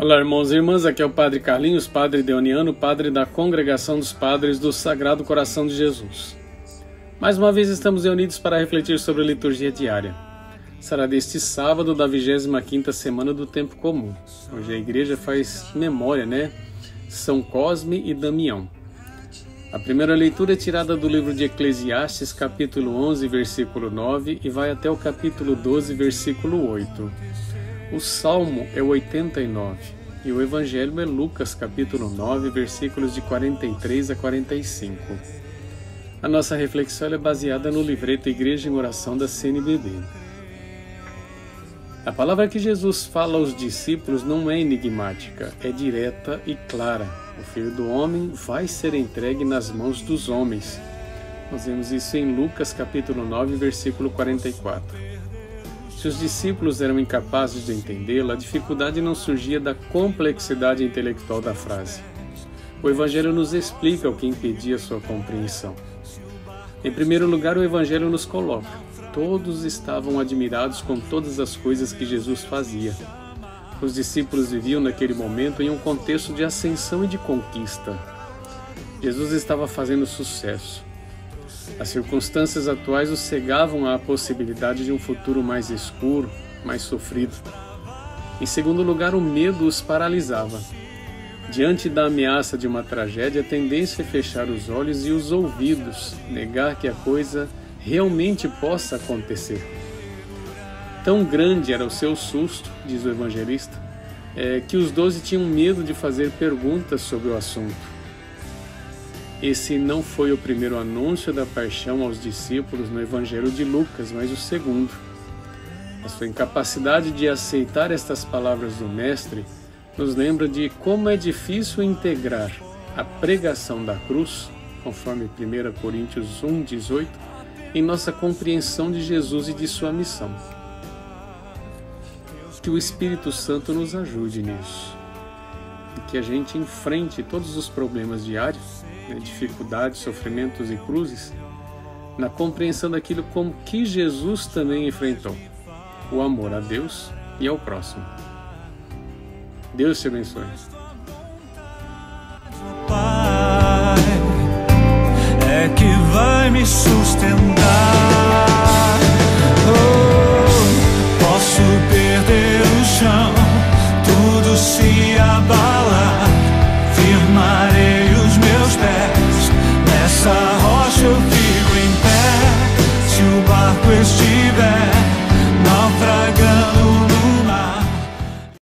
Olá, irmãos e irmãs, aqui é o Padre Carlinhos, Padre Deoniano, Padre da Congregação dos Padres do Sagrado Coração de Jesus. Mais uma vez estamos reunidos para refletir sobre a liturgia diária. Será deste sábado da 25ª semana do Tempo Comum. Hoje a igreja faz memória, São Cosme e Damião. A primeira leitura é tirada do livro de Eclesiastes, capítulo 11, versículo 9, e vai até o capítulo 12, versículo 8. O Salmo é o 89 e o Evangelho é Lucas, capítulo 9, versículos de 43 a 45. A nossa reflexão é baseada no livreto Igreja em Oração da CNBB. A palavra que Jesus fala aos discípulos não é enigmática, é direta e clara. O Filho do Homem vai ser entregue nas mãos dos homens. Nós vemos isso em Lucas, capítulo 9, versículo 44. Se os discípulos eram incapazes de entendê-la, a dificuldade não surgia da complexidade intelectual da frase. O Evangelho nos explica o que impedia sua compreensão. Em primeiro lugar, o Evangelho nos coloca. Todos estavam admirados com todas as coisas que Jesus fazia. Os discípulos viviam naquele momento em um contexto de ascensão e de conquista. Jesus estava fazendo sucesso. As circunstâncias atuais os cegavam à possibilidade de um futuro mais escuro, mais sofrido. Em segundo lugar, o medo os paralisava. Diante da ameaça de uma tragédia, a tendência é fechar os olhos e os ouvidos, negar que a coisa realmente possa acontecer. Tão grande era o seu susto, diz o evangelista, que os 12 tinham medo de fazer perguntas sobre o assunto. Esse não foi o primeiro anúncio da paixão aos discípulos no Evangelho de Lucas, mas o segundo. A sua incapacidade de aceitar estas palavras do Mestre nos lembra de como é difícil integrar a pregação da cruz, conforme 1 Coríntios 1:18, em nossa compreensão de Jesus e de sua missão. Que o Espírito Santo nos ajude nisso, e que a gente enfrente todos os problemas diários, dificuldades, sofrimentos e cruzes, na compreensão daquilo como que Jesus também enfrentou, o amor a Deus e ao próximo. Deus te abençoe. Pai, é que vai me sustentar. Oh, posso perder o chão, tudo se abalar, firmarei os meus pés, nessa rocha eu fico em pé. Se o barco estiver naufragando